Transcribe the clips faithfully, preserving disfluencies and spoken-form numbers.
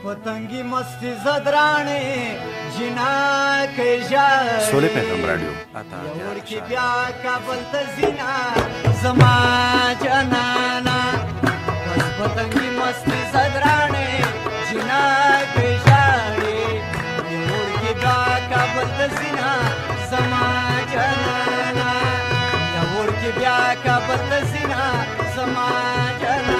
पतंगी मस्ती जदराने जिना के जार सोले पैगंबर रेडियो आता की ब्या का बलत जिना जमा जनाना बस पतंगी मस्ती जदराने जिना के जारे योर की ब्या का बलत जिना जमा जनाना योर की ब्या का बलत जिना जमा जनाना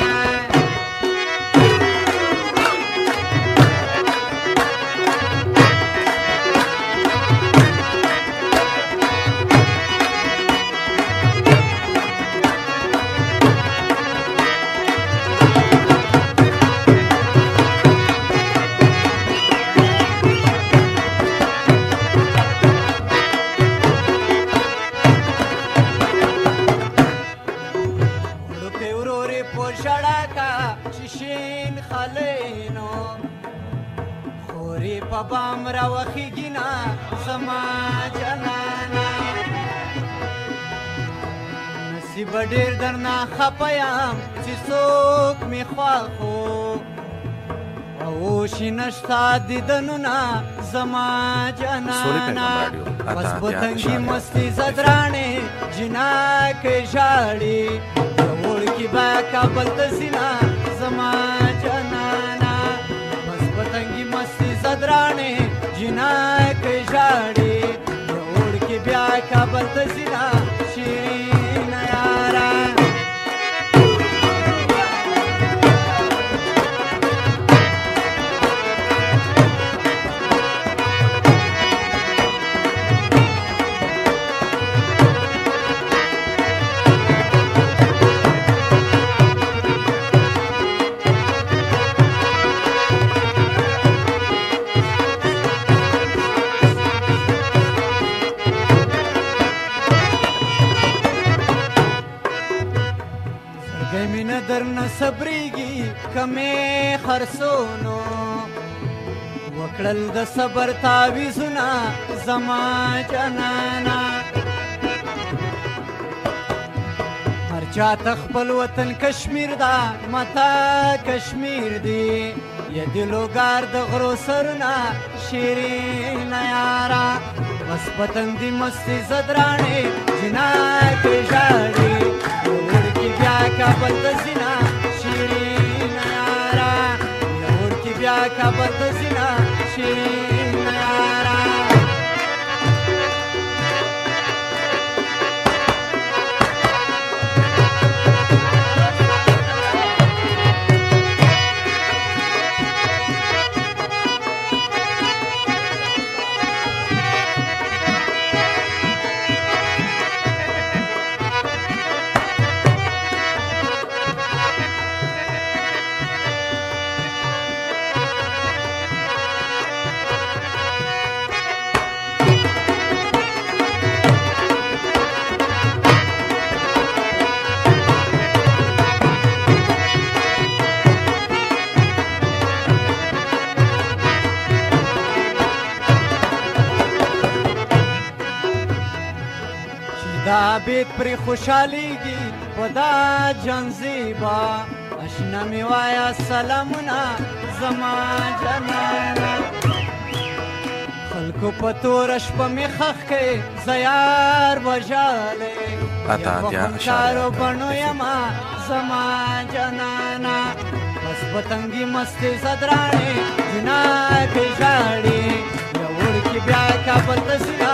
पबाम रावखी गिना समा जनाना नसीब डेर दरना खपयाम चिसोक मी ख्वाखो ओशी नष्टा दिदनुना समा जनाना बस पतंगी मस्ती जदराने जिना के जाड़ी ओर की बाका बलत सिना समा जनाना बस पतंगी मस्ती जदराने जिना के जाड़ी ओढ़ के ब्या का बलत सिना शीरीन यारा درن صبرېږي کمې خرڅونو وکړل د صبر تعویذونه زما جانانا هر چاته خپل وطن کشمیر دا ماته کشمیر دی یا دلوګار د غرو سرونه شیرین یارا بس پتنګ دی مستي زدرانې جنا کې ژاړي بیا کا بلت زنا شیرین یارا نور کی بیا کا بلت زنا شیرین یارا دا بیت پر خوشحالیږي ودا جان زیبا اشنا می وایا سلامونه زما جانانا خلکو په تور شپه می خخ کې زیار وژاله اتا دیا اشارو بڼو یما زما جانانا بس پتنګي مستي زدرانې جنا کې ژاړي یو ور کې بیا کا بلت